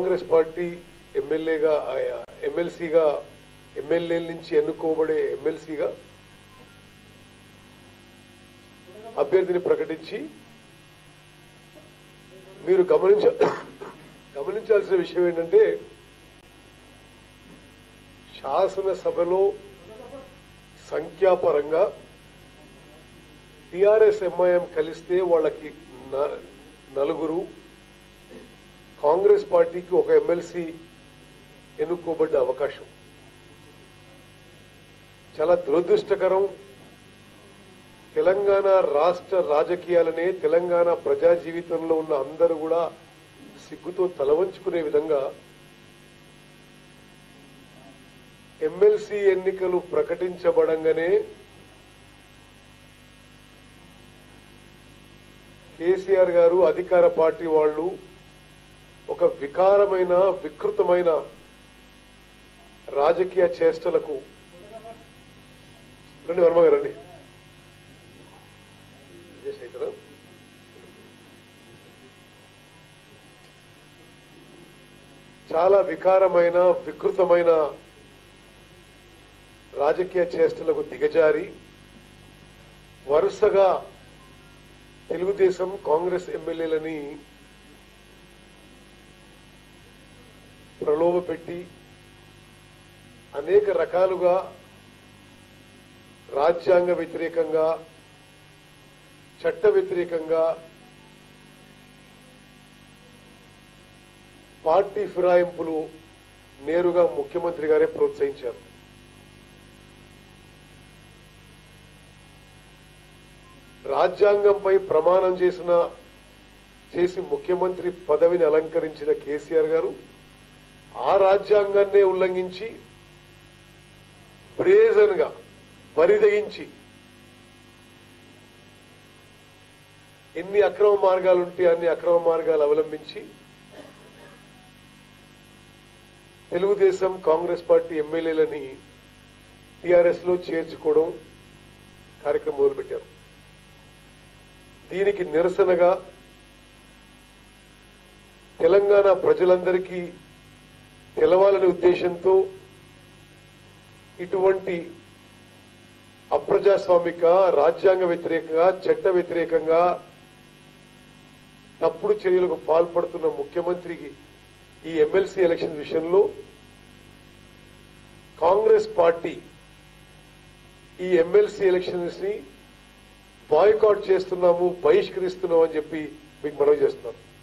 Congress party ఎమ్మెల్యేగా ఎమ్మెల్సీగా ఎమ్మెల్యేల నుంచి ఎన్నుకోబడే ఎమ్మెల్సీగా అభ్యర్థిని ప్రకటించి మీరు గమనించాల్సిన విషయం ఏంటంటే శాసనసభలో సంఖ్యాపరంగా టిఆర్ఎస్ ఎంఐఎం కలిస్తే వాళ్ళకి 4 కాంగ్రెస్ పార్టీకి 1 ఎమ్మెల్సీ ఎన్నుకోబడ్డ అవకాశం చాలా దురదృష్టకరం. తెలంగాణ రాష్ట్ర రాజకీయాలనే తెలంగాణ ప్రజా జీవితంలో ఉన్న అందరూ కూడా సిగ్గుతో తలవంచుకునే విధంగా ఎమ్మెల్సీ ఎన్నికలు ప్రకటించబడంగానే కేసీఆర్ గారు అధికార పార్టీ వాళ్ళు ఒక వికారమైన వికృతమైన రాజకీయ చేష్టలకు రండి వర్మ గారు రండి చాలా వికారమైన వికృతమైన రాజకీయ చేష్టలకు దిగజారి వరుసగా తెలుగుదేశం కాంగ్రెస్ ఎమ్మెల్యేలని ప్రలోభపెట్టి అనేక రకాలుగా రాజ్యాంగ వ్యతిరేకంగా చట్ట వ్యతిరేకంగా పార్టీ ఫిరాయింపులు నేరుగా ముఖ్యమంత్రి గారే ప్రోత్సహించారు. రాజ్యాంగంపై ప్రమాణం చేసి ముఖ్యమంత్రి పదవిని అలంకరించిన కేసీఆర్ గారు ఆ రాజ్యాంగాన్నే ఉల్లంఘించి బ్రేజన్ గా బరిదగించి ఎన్ని అక్రమ మార్గాలుంటే అన్ని అక్రమ మార్గాలు అవలంబించి తెలుగుదేశం కాంగ్రెస్ పార్టీ ఎమ్మెల్యేలని టీఆర్ఎస్ లో చేర్చుకోవడం కార్యక్రమం మొదలుపెట్టారు. దీనికి నిరసనగా తెలంగాణ ప్రజలందరికీ తెలవాలనే ఉద్దేశంతో ఇటువంటి అప్రజాస్వామిక రాజ్యాంగ వ్యతిరేకంగా చట్ట వ్యతిరేకంగా తప్పుడు చర్యలకు పాల్పడుతున్న ముఖ్యమంత్రికి ఈ ఎమ్మెల్సీ ఎలక్షన్ విషయంలో కాంగ్రెస్ పార్టీ ఈ ఎమ్మెల్సీ ఎలక్షన్స్ ని బాయ్కాట్ చేస్తున్నాము బహిష్కరిస్తున్నాం అని చెప్పి మీకు మనవి చేస్తున్నాను.